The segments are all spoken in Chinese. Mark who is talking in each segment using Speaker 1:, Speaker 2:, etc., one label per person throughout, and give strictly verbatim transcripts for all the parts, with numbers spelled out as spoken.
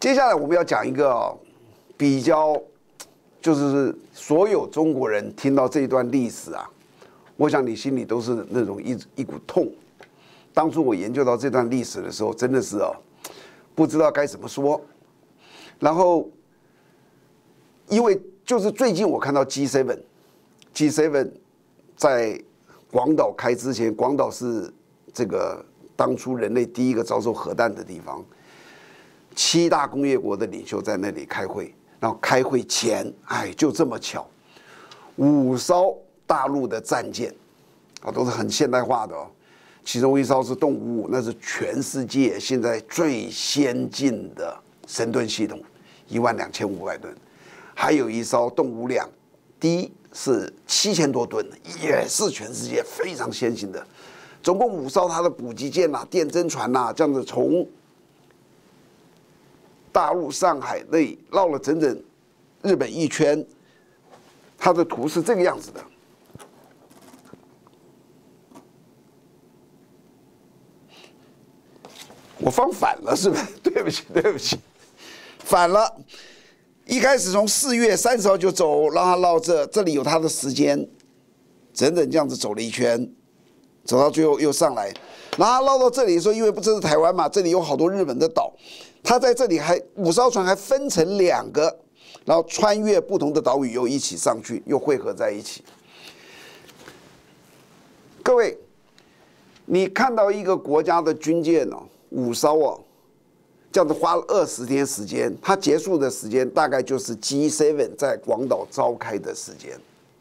Speaker 1: 接下来我们要讲一个比较，就是所有中国人听到这一段历史啊，我想你心里都是那种一一股痛。当初我研究到这段历史的时候，真的是哦，不知道该怎么说。然后，因为就是最近我看到 G 七 G 七 在广岛开之前，广岛是这个当初人类第一个遭受核弹的地方。七大工业国的领袖在那里开会，然后开会前，哎，就这么巧，五艘大陆的战舰，啊，都是很现代化的哦。其中一艘是动五五，那是全世界现在最先进的神盾系统，一万两千五百吨。还有一艘动五两，第一是七千多吨，也是全世界非常先进的。总共五艘它的补给舰呐、啊、电侦船呐、啊，这样子从大陆上海那里绕了整整日本一圈，它的图是这个样子的。我放反了是不是？对不起，对不起，反了。一开始从四月三十号就走，让它绕这，这里有它的时间，整整这样子走了一圈，走到最后又上来，然后绕到这里的时候，因为不这是台湾嘛，这里有好多日本的岛。他在这里还五艘船还分成两个，然后穿越不同的岛屿又一起上去，又汇合在一起。各位，你看到一个国家的军舰哦，五艘哦，这样子花了二十天时间，它结束的时间大概就是 G 七 在广岛召开的时间。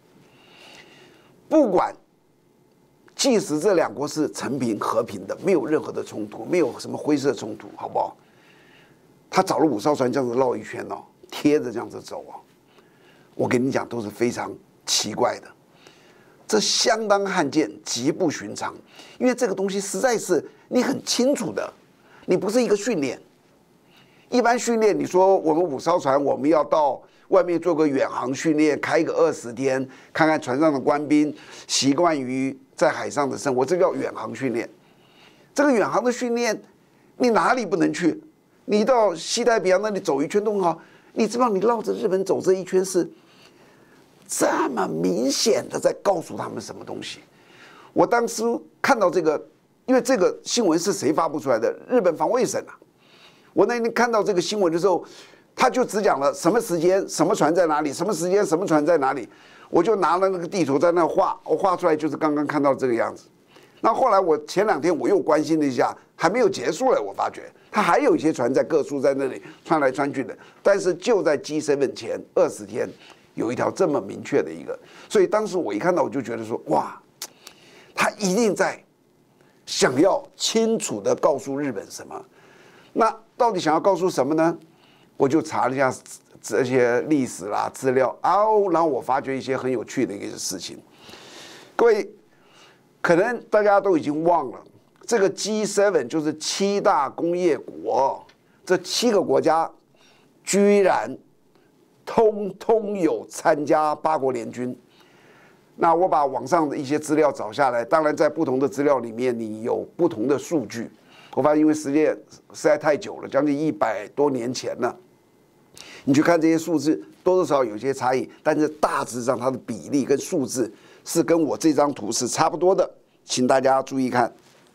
Speaker 1: 不管，即使这两国是成平和平的，没有任何的冲突，没有什么灰色冲突，好不好？他找了五艘船这样子绕一圈哦，贴着这样子走哦，我跟你讲都是非常奇怪的，这相当罕见，极不寻常。因为这个东西实在是你很清楚的，你不是一个训练。一般训练，你说我们五艘船，我们要到外面做个远航训练，开个二十天，看看船上的官兵习惯于在海上的生活，这叫远航训练。这个远航的训练，你哪里不能去？你到西太平洋那里走一圈都很好，你知道你绕着日本走这一圈是这么明显的在告诉他们什么东西？我当时看到这个，因为这个新闻是谁发布出来的？日本防卫省啊。我那天看到这个新闻的时候，他就只讲了什么时间、什么船在哪里，什么时间、什么船在哪里。我就拿了那个地图在那画，我画出来就是刚刚看到这个样子。那后来我前两天我又关心了一下，还没有结束了，我发觉它还有一些船在各处在那里穿来穿去的。但是就在 G 七 前二十天，有一条这么明确的一个，所以当时我一看到我就觉得说，哇，他一定在想要清楚的告诉日本什么。那到底想要告诉什么呢？我就查了一下这些历史啦资料啊，然后我发觉一些很有趣的一个事情。各位，可能大家都已经忘了，这个 G 七 就是七大工业国，这七个国家居然通通有参加八国联军。那我把网上的一些资料找下来，当然在不同的资料里面，你有不同的数据。我发现，因为时间实在太久了，将近一百多年前了，你去看这些数字，多多少少有些差异，但是大致上它的比例跟数字是跟我这张图是差不多的，请大家注意看。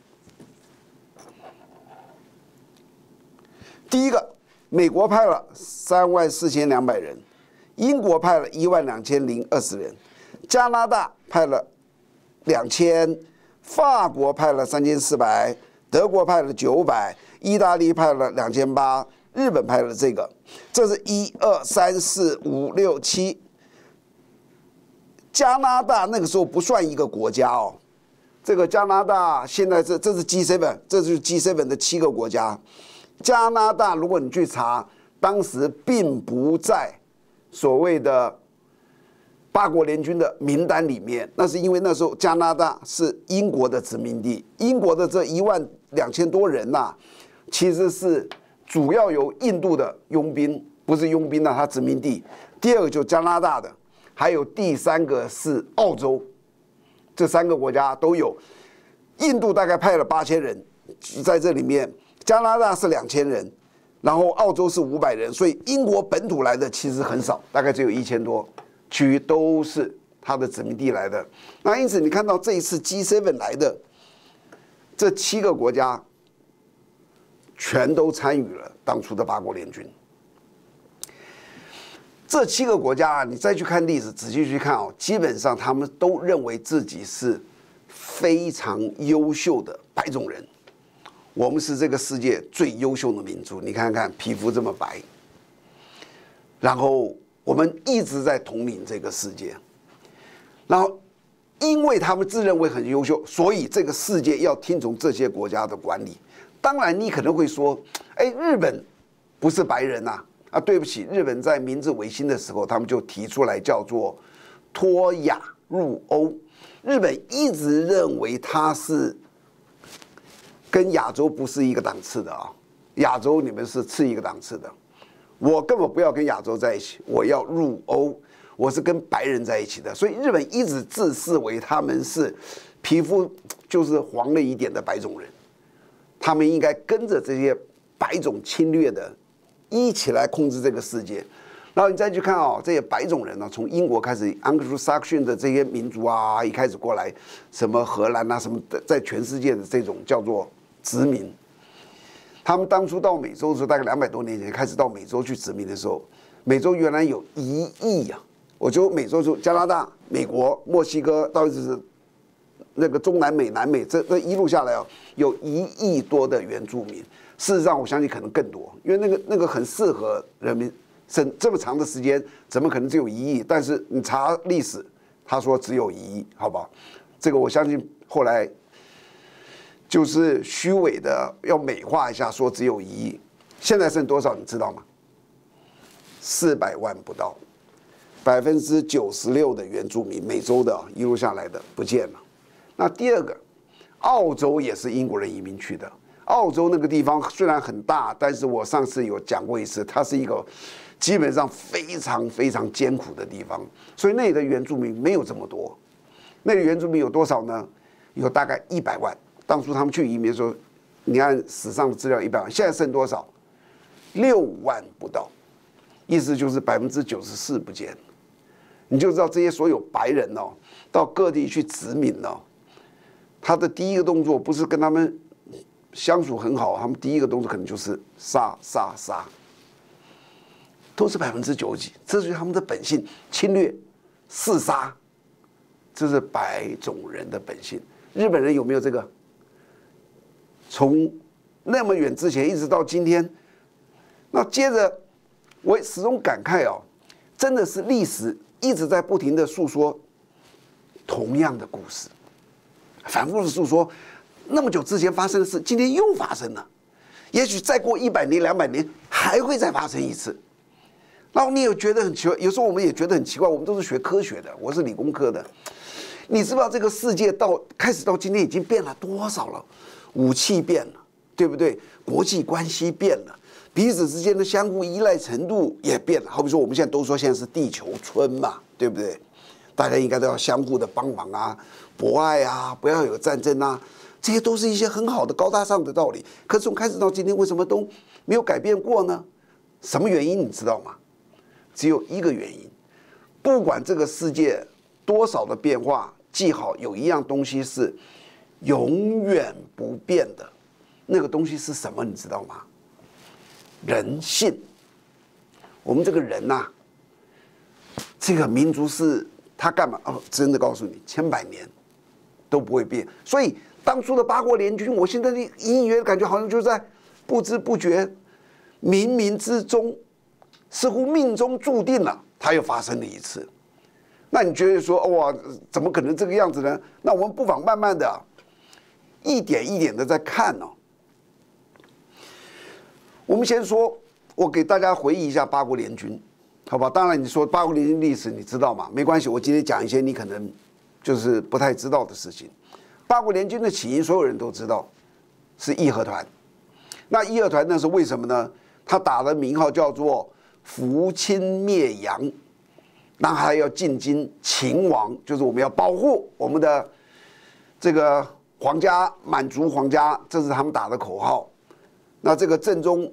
Speaker 1: 第一个，美国派了三万四千两百人，英国派了一万两千零二十人，加拿大派了两千，法国派了三千四百。德国派了九百，意大利派了两千八，日本派了这个，这是一二三四五六七。加拿大那个时候不算一个国家哦，这个加拿大现在这这是 G 七，这就是 G 七 的七个国家。加拿大如果你去查，当时并不在所谓的八国联军的名单里面，那是因为那时候加拿大是英国的殖民地，英国的这一万两千多人呐、啊，其实是主要由印度的佣兵，不是佣兵啊，它殖民地。第二个就加拿大的，还有第三个是澳洲，这三个国家都有。印度大概派了八千人在这里面，加拿大是两千人， 然后澳洲是五百人，所以英国本土来的其实很少，大概只有一千多，其余都是他的殖民地来的。那因此你看到这一次 G 七 来的这七个国家，全都参与了当初的八国联军。这七个国家啊，你再去看历史，仔细去看哦，基本上他们都认为自己是非常优秀的白种人。我们是这个世界最优秀的民族，你看看皮肤这么白，然后我们一直在统领这个世界，然后因为他们自认为很优秀，所以这个世界要听从这些国家的管理。当然，你可能会说，哎，日本不是白人呐、啊。啊，对不起，日本在明治维新的时候，他们就提出来叫做脱亚入欧。日本一直认为它是跟亚洲不是一个档次的啊，亚洲你们是次一个档次的，我根本不要跟亚洲在一起，我要入欧，我是跟白人在一起的。所以日本一直自视为他们是皮肤就是黄了一点的白种人，他们应该跟着这些白种侵略的。一起来控制这个世界，然后你再去看哦，这些白种人呢，从英国开始 ，Anglo-Saxon 的这些民族啊，一开始过来，什么荷兰啊，什么的，在全世界的这种叫做殖民。他们当初到美洲的时候，大概两百多年前开始到美洲去殖民的时候，美洲原来有一亿啊，我就美洲就加拿大、美国、墨西哥，到底是那个中南美、南美，这这一路下来哦，有一亿多的原住民。事实上，我相信可能更多，因为那个那个很适合人民生这么长的时间，怎么可能只有一亿？但是你查历史，他说只有一亿，好不好？这个我相信后来就是虚伪的，要美化一下，说只有一亿。现在剩多少？你知道吗？四百万不到，百分之九十六的原住民，美洲的一路下来的不见了。那第二个，澳洲也是英国人移民去的。澳洲那个地方虽然很大，但是我上次有讲过一次，它是一个基本上非常非常艰苦的地方，所以那里的原住民没有这么多。那里原住民有多少呢？有大概一百万。当初他们去移民的时候，你按史上的资料一百万，现在剩多少？六万不到，意思就是百分之九十四不见。你就知道这些所有白人哦，到各地去殖民哦，他的第一个动作不是跟他们相处很好，他们第一个动作可能就是杀杀杀，都是百分之九十几，这就是他们的本性，侵略、厮杀，这是白种人的本性。日本人有没有这个？从那么远之前一直到今天，那接着我始终感慨哦，真的是历史一直在不停的诉说同样的故事，反复的诉说。那么久之前发生的事，今天又发生了，也许再过一百年、两百年还会再发生一次。然后你也觉得很奇怪，有时候我们也觉得很奇怪，我们都是学科学的，我是理工科的，你知不知道这个世界到开始到今天已经变了多少了？武器变了，对不对？国际关系变了，彼此之间的相互依赖程度也变了。好比说我们现在都说现在是地球村嘛，对不对？大家应该都要相互的帮忙啊，博爱啊，不要有战争啊。这些都是一些很好的高大上的道理，可是从开始到今天，为什么都没有改变过呢？什么原因你知道吗？只有一个原因，不管这个世界多少的变化，记好有一样东西是永远不变的，那个东西是什么？你知道吗？人性。我们这个人呐、啊，这个民族是他干嘛？哦，真的告诉你，千百年都不会变，所以。当初的八国联军，我现在隐隐约感觉好像就在不知不觉、冥冥之中，似乎命中注定了，它又发生了一次。那你觉得说，哇，怎么可能这个样子呢？那我们不妨慢慢的、一点一点的在看哦。我们先说，我给大家回忆一下八国联军，好吧？当然，你说八国联军历史你知道吗？没关系，我今天讲一些你可能就是不太知道的事情。八国联军的起因，所有人都知道，是义和团。那义和团那是为什么呢？他打的名号叫做扶清灭洋，那还要进京勤王，就是我们要保护我们的这个皇家满族皇家，这是他们打的口号。那这个正宗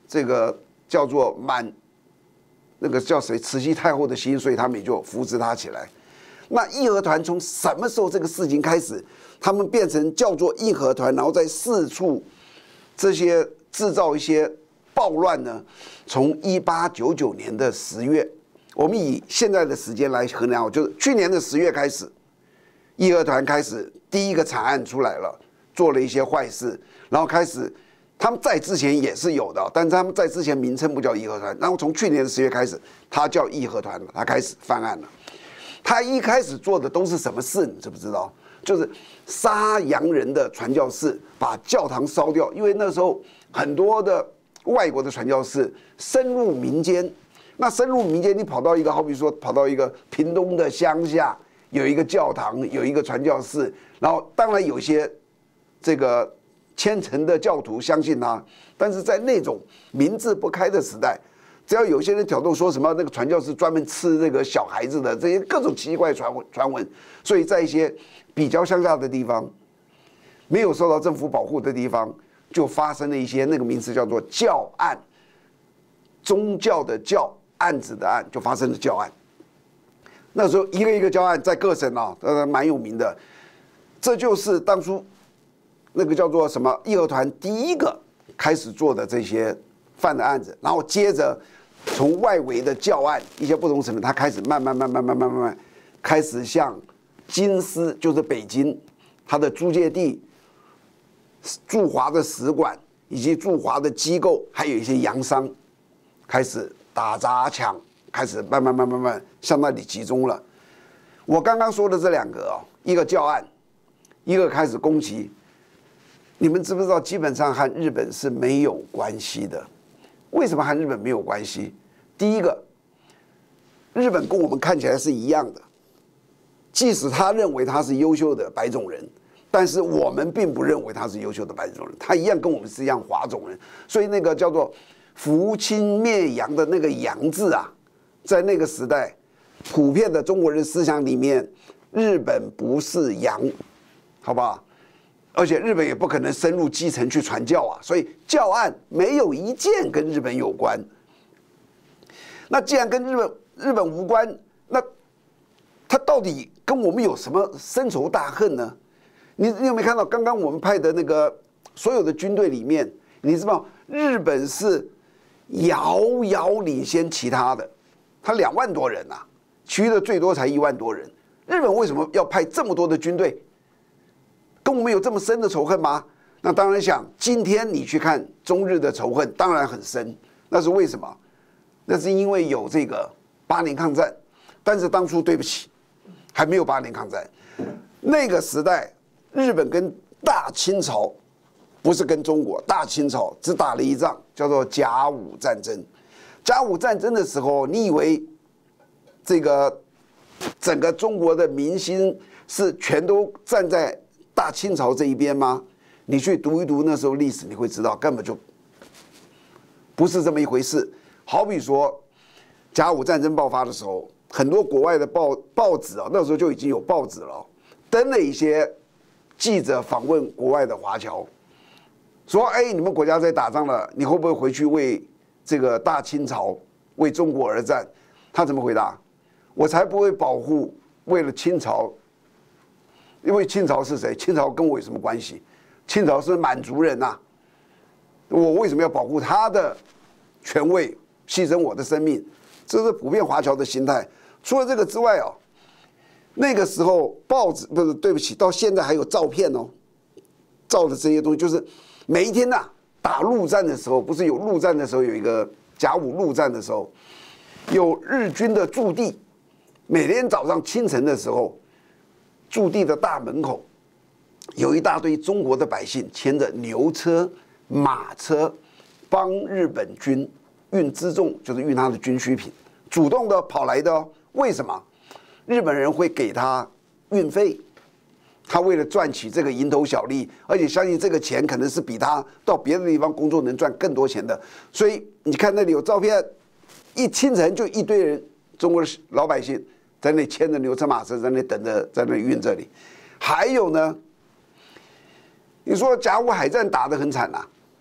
Speaker 1: 这个叫做满那个叫谁慈禧太后的心，所以他们也就扶持他起来。那义和团从什么时候这个事情开始，他们变成叫做义和团，然后在四处这些制造一些暴乱呢？从一八九九年的十月，我们以现在的时间来衡量，就是去年的十月开始，义和团开始第一个惨案出来了，做了一些坏事，然后开始。他们在之前也是有的，但是他们在之前名称不叫义和团，然后从去年的十月开始，他叫义和团了，他开始犯案了。他一开始做的都是什么事，你知不知道？就是杀洋人的传教士，把教堂烧掉，因为那时候很多的外国的传教士深入民间，那深入民间，你跑到一个，好比说跑到一个屏东的乡下，有一个教堂，有一个传教士，然后当然有些这个。虔诚的教徒相信他，但是在那种民智不开的时代，只要有些人挑动说什么那个传教士专门吃那个小孩子的这些各种奇怪传闻传闻，所以在一些比较乡下的地方，没有受到政府保护的地方，就发生了一些那个名词叫做教案，宗教的教，案子的案，就发生了教案。那时候一个一个教案在各省啊，呃，蛮有名的，这就是当初。那个叫做什么义和团第一个开始做的这些犯的案子，然后接着从外围的教案一些不同省份，他开始慢慢慢慢慢慢慢慢开始向京师，就是北京，它的租界地、驻华的使馆以及驻华的机构，还有一些洋商，开始打砸抢，开始慢慢慢慢慢向那里集中了。我刚刚说的这两个啊，一个教案，一个开始攻击。你们知不知道，基本上和日本是没有关系的？为什么和日本没有关系？第一个，日本跟我们看起来是一样的，即使他认为他是优秀的白种人，但是我们并不认为他是优秀的白种人，他一样跟我们是一样华种人。所以那个叫做扶清灭洋的那个洋字啊，在那个时代，普遍的中国人思想里面，日本不是洋，好不好？而且日本也不可能深入基层去传教啊，所以教案没有一件跟日本有关。那既然跟日本日本无关，那他到底跟我们有什么深仇大恨呢？你你有没有看到刚刚我们派的那个所有的军队里面，你知道日本是遥遥领先其他的，他两万多人啊，其余的最多才一万多人。日本为什么要派这么多的军队？跟我们有这么深的仇恨吗？那当然想，今天你去看中日的仇恨，当然很深。那是为什么？那是因为有这个八年抗战。但是当初对不起，还没有八年抗战。那个时代，日本跟大清朝不是跟中国，大清朝只打了一仗，叫做甲午战争。甲午战争的时候，你以为这个整个中国的民心是全都站在大清朝这一边吗？你去读一读那时候历史，你会知道根本就不是这么一回事。好比说，甲午战争爆发的时候，很多国外的报报纸啊，那时候就已经有报纸了，登了一些记者访问国外的华侨，说：“哎，你们国家在打仗了，你会不会回去为这个大清朝、为中国而战？”他怎么回答？我才不会保护为了清朝。因为清朝是谁？清朝跟我有什么关系？清朝是满族人呐、啊，我为什么要保护他的权位，牺牲我的生命？这是普遍华侨的心态。除了这个之外哦，那个时候报纸不是，对不起，到现在还有照片哦，照的这些东西，就是每一天呐、啊、打陆战的时候，不是有陆战的时候，有一个甲午陆战的时候，有日军的驻地，每天早上清晨的时候。驻地的大门口，有一大堆中国的百姓牵着牛车、马车，帮日本军运辎重，就是运他的军需品，主动的跑来的哦。为什么？日本人会给他运费，他为了赚取这个蝇头小利，而且相信这个钱可能是比他到别的地方工作能赚更多钱的。所以你看那里有照片，一清晨就一堆人，中国的老百姓。在那牵着牛车马车，在那等着，在那运这里。还有呢，你说甲午海战打得很惨呐、啊，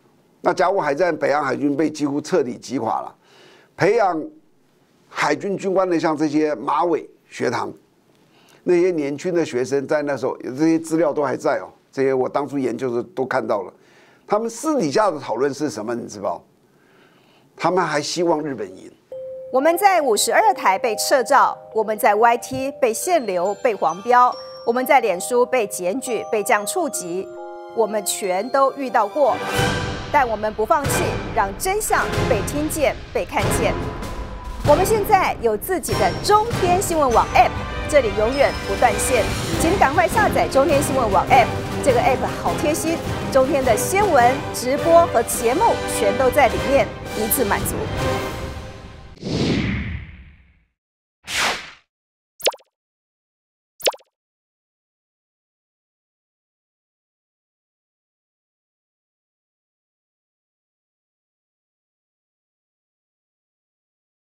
Speaker 1: 那甲午海战，北洋海军被几乎彻底击垮了，培养海军军官的像这些马尾学堂，那些年轻的学生在那时候，这些资料都还在哦，这些我当初研究的都看到了。他们私底下的讨论是什么？你知道？他们还希望日本赢。
Speaker 2: 我们在五十二台被撤照，我们在 Y T 被限流、被黄标，我们在脸书被检举、被这样触及，我们全都遇到过。但我们不放弃，让真相被听见、被看见。我们现在有自己的中天新闻网 App， 这里永远不断线，请你赶快下载中天新闻网 App。这个 App 好贴心，中天的新闻、直播和节目全都在里面，一次满足。